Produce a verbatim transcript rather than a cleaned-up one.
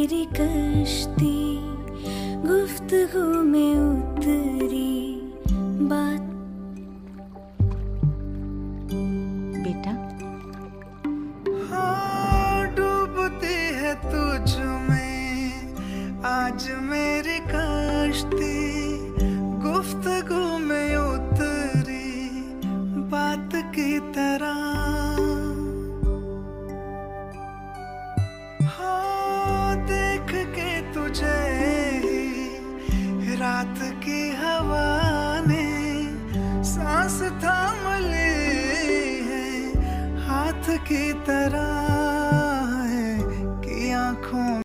मेरी कश्ती गुफ्तगू में उतरी बात। बेटा हाँ, डूबती है तुझ में आज मेरी कश्ती गुफ्तगू में उतरी बात की तरह। हाँ, देख के तुझे ही रात की हवा ने सांस थाम ली है हाथ की तरह।